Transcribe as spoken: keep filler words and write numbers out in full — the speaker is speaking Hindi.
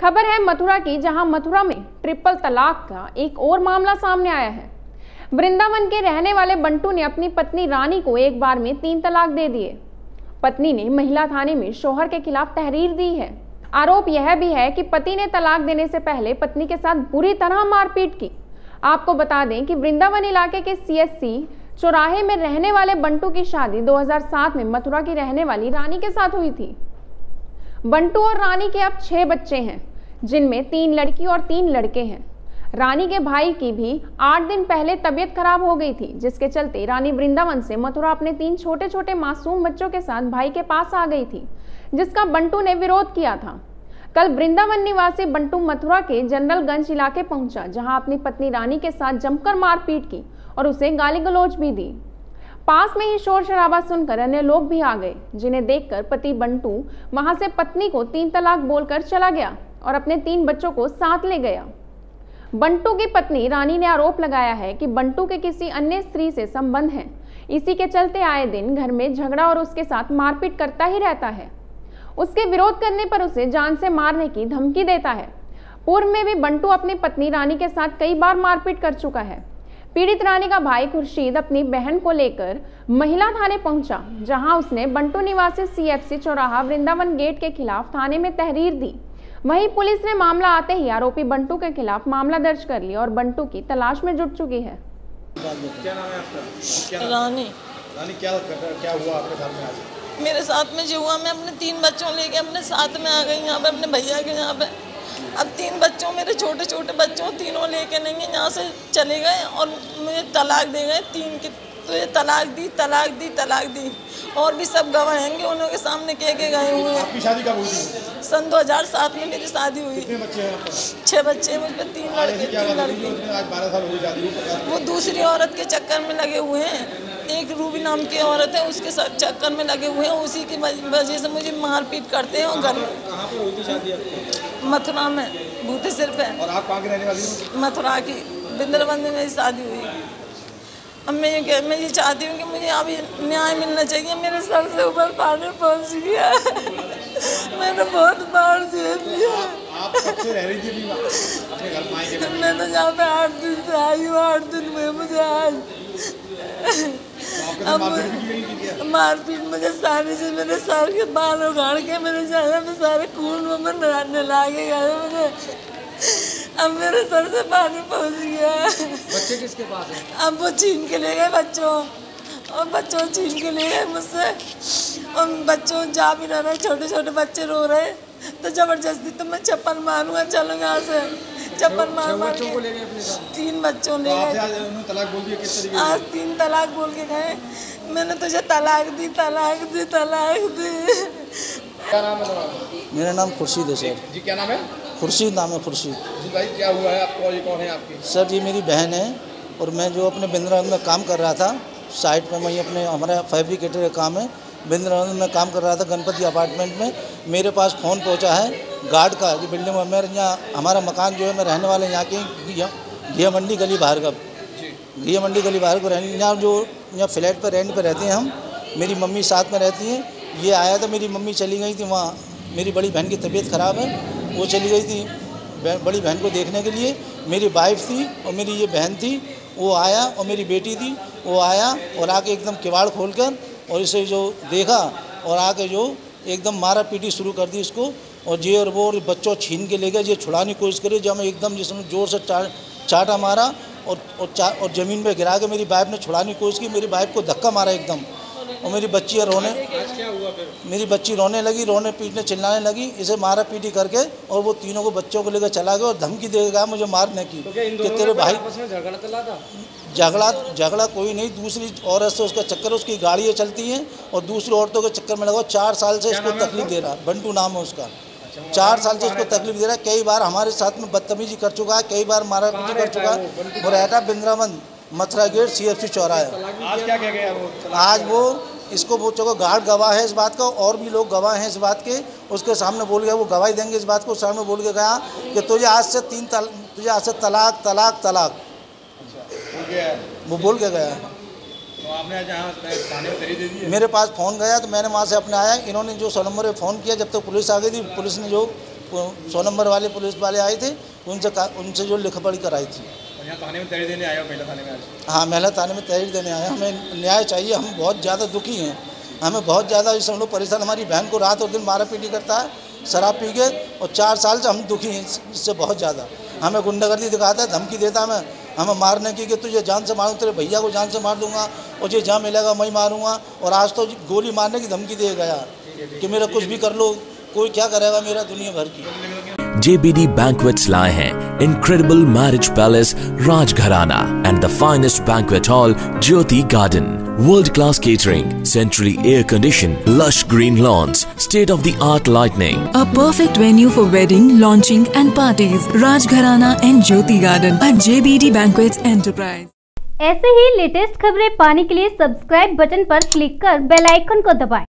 खबर है मथुरा की, जहां मथुरा में ट्रिपल तलाक का एक और मामला सामने आया है। वृंदावन के रहने वाले बंटू ने अपनी पत्नी रानी को एक बार में तीन तलाक दे दिए। पत्नी ने महिला थाने में शौहर के खिलाफ तहरीर दी है। आरोप यह भी है कि पति ने तलाक देने से पहले पत्नी के साथ बुरी तरह मारपीट की। आपको बता दें कि वृंदावन इलाके के सीएससी चौराहे में रहने वाले बंटू की शादी दो हज़ार सात में मथुरा की रहने वाली रानी के साथ हुई थी। बंटू और रानी के अब छह बच्चे हैं, जिनमें तीन लड़की और तीन लड़के हैं। रानी के भाई की भी आठ दिन पहले तबीयत खराब हो गई थी, जिसके चलते रानी वृंदावन से मथुरा अपने तीन छोटे छोटे मासूम बच्चों के साथ भाई के पास आ गई थी, जिसका बंटू ने विरोध किया था। कल वृंदावन निवासी बंटू मथुरा के जनरलगंज इलाके पहुंचा, जहां अपनी पत्नी रानी के साथ जमकर मारपीट की और उसे गाली गलौज भी दी। पास में ही शोर शराबा सुनकर अन्य लोग भी आ गए, जिन्हें देखकर पति बंटू वहां से पत्नी को तीन तलाक बोलकर चला गया और अपने तीन बच्चों को साथ ले गया। बंटू की पत्नी रानी ने आरोप लगाया है कि बंटू के किसी अन्य स्त्री से संबंध है। इसी के चलते आए दिन घर में झगड़ा और उसके साथ मारपीट करता ही रहता है। उसके विरोध करने पर उसे जान से मारने की धमकी देता है। पूर्व में भी बंटू अपनी पत्नी रानी के साथ कई बार मारपीट कर चुका है। पीड़ित रानी का भाई खुर्शीद अपनी बहन को लेकर महिला थाने पहुंचा, जहां उसने बंटू निवासी सीएफसी चौराहा वृंदावन गेट के खिलाफ थाने में तहरीर दी। वहीं पुलिस ने मामला आते ही आरोपी बंटू के खिलाफ मामला दर्ज कर लिया और बंटू की तलाश में जुट चुकी है। क्या नाम है आपका? क्या रानी। रानी, क्या क्या हुआ आपके साथ में आज? मेरे साथ में जो हुआ, मैं अपने तीन बच्चों लेके अपने साथ में आ गई यहाँ पे, अपने भैया के यहाँ पे। अब तीन बच्चों, मेरे छोटे छोटे बच्चों तीनों लेके नहीं है, यहाँ से चले गए और मुझे तलाक दे गए तीन के। तो ये तलाक दी तलाक दी तलाक दी और भी सब गवाह हैं, उन्हों के सामने कह के गए हुए हैं। आपकी शादी कब हुई थी? सन दो हज़ार सात में मेरी शादी हुई। कितने बच्चे हैं आपके? छह बच्चे, मुझ पर तीन लड़के तीन लड़की। आज बारह साल हो गए। वो दूसरी औरत के चक्कर में लगे हुए हैं। एक रूबी नाम की औरत है, उसके साथ चक्कर में लगे हुए हैं। उसी की वजह से मुझे मारपीट करते हैं। और घर कहाँ पर हुई थी शादी आपकी? मथुरा में, भूते सिर पे। और आप कहाँ की रहने वाली हो? मथुरा की, वृंदावन में मेरी शादी हुई। अब मैं ये मैं ये चाहती हूँ कि मुझे अभी न्याय मिलना चाहिए। मेरे सर से ऊपर पानी पहुँच गया। मैंने बहुत बार दे दिया। आप कब से रह रही थी अपने घर मायके में? मैं तो यहाँ पे आठ दिन से आई हूँ। आठ दिन में मुझे आज तो मारपीट मुझे सारे से मेरे सर के बाल उखाड़ के मेरे चेहरे में सारे खून में नहला के गए मुझे। अब मेरे सर से पानी पहुंच गया। बच्चे किसके पास हैं? अब वो छीन के ले गए बच्चों, और बच्चों छीन के ले गए मुझसे। और बच्चों जा भी रहे, छोटे छोटे बच्चे रो रहे, तो जबरदस्ती तो मैं चप्पल मारूंगा, चलो यहाँ से। चप्पल मार मार के तीन बच्चों ले गए। तलाक बोल दिया किस तरीके? आज तीन तलाक बोल के गए, मैंने तुझे तलाक दी तलाक दी तलाक दी। क्या नाम है तुम्हारा? मेरा नाम खुर्शीद है सर। जी, क्या नाम है? खुर्शीद नाम है, खुर्शीद। जी भाई, क्या हुआ है आपको? ये कौन है आपकी? सर, ये मेरी बहन है और मैं जो अपने वृंदावन में काम कर रहा था साइट में, वहीं अपने हमारा फैब्रिकेटर का काम है, वृंदावन में काम कर रहा था गणपति अपार्टमेंट में। मेरे पास फ़ोन पहुंचा है गार्ड का कि बिल्डिंग में मेरे यहाँ हमारा मकान जो है, मैं रहने वाले यहाँ के घिया मंडी गली भार्गव घिया मंडी गली भार्गव रहने, यहाँ जो यहाँ फ्लैट पर रेंट पर रहते हैं हम। मेरी मम्मी साथ में रहती हैं। ये आया था, मेरी मम्मी चली गई थी वहाँ, मेरी बड़ी बहन की तबीयत ख़राब है, वो चली गई थी बड़ी बहन को देखने के लिए। मेरी वाइफ थी और मेरी ये बहन थी, वो आया, और मेरी बेटी थी, वो आया और आके एकदम किवाड़ खोलकर और इसे जो देखा और आके जो एकदम मारा पीटी शुरू कर दी इसको। और ये और वो और बच्चों छीन के ले गए, ये छुड़ाने की कोशिश करे, जब मैं एकदम जिसमें ज़ोर से चा, चाटा मारा और और, चा, और ज़मीन पे गिरा के मेरी वाइफ ने छुड़ाने की कोशिश की। मेरी वाइफ को धक्का मारा एकदम, और मेरी बच्ची रोने क्या हुआ फिर? मेरी बच्ची रोने लगी, रोने पीटने चिल्लाने लगी। इसे मारा पीटी करके और वो तीनों को बच्चों को लेकर चला गया और धमकी दे गया मुझे मारने की। तो कि तेरे भाई झगड़ा चला था? झगड़ा झगड़ा कोई नहीं, दूसरी औरत से उसका चक्कर, उसकी गाड़ियाँ चलती हैं और दूसरी औरतों के चक्कर में लगा। चार साल से इसको तकलीफ दे रहा है, बंटू नाम है उसका। चार साल से इसको तकलीफ दे रहा है। कई बार हमारे साथ में बदतमीजी कर चुका है, कई बार मारा पीटी कर चुका है। वो रहता वृंदावन मथुरा गेट सीएफसी चौराहा है। आज क्या कह गया वो? आज वो इसको वो चलो गार्ड गवाह है इस बात का, और भी लोग गवाह हैं इस बात के। उसके सामने बोल गया, वो गवाही देंगे इस बात को, सामने बोल के गया कि तुझे आज से तीन तल, तुझे आज से तलाक तलाक तलाक वो बोल के गया है। तो आपने जहाँ थाने में तहरीर दे दी है? मेरे पास फ़ोन गया तो मैंने वहाँ से अपने आया, इन्होंने जो सौ नंबर पे फ़ोन किया, जब तक तो पुलिस आ गई थी, पुलिस ने जो सौ नंबर वाले पुलिस वाले आए थे उनसे उनसे जो लिख पढ़ी कराई थी। और यहाँ थाने में तहरीर देने आया हो महिला थाने में आज? हाँ, महिला थाने में तहरीर देने आया। हमें न्याय चाहिए, हम बहुत ज़्यादा दुखी हैं, हमें बहुत ज़्यादा इस हम लोग परेशान। हमारी बहन को रात और दिन मारा पीटी करता है शराब पी के, और चार साल से हम दुखी हैं इससे बहुत ज़्यादा। हमें गुंडागर्दी दिखाता है, धमकी देता है हमें हमें मारने की कि तुझे जान से मारूँ, तेरे भैया को जान से मार दूंगा, और जो जहाँ मिलेगा मैं मारूंगा। और आज तो गोली मारने की धमकी दे गया कि मेरा कुछ भी कर लो, कोई क्या करेगा मेरा दुनिया भर की। J B D Banquets लाए हैं incredible marriage palace Rajgharana and the finest banquet hall Jyoti Garden. World-class catering, centrally air-conditioned, lush green lawns, state-of-the-art lighting. A perfect venue for wedding, launching and parties. Rajgharana and Jyoti Garden at J B D Banquets Enterprise. ऐसे ही लेटेस्ट खबरें पाने के लिए सब्सक्राइब बटन पर क्लिक कर बेल आइकन को दबाएं।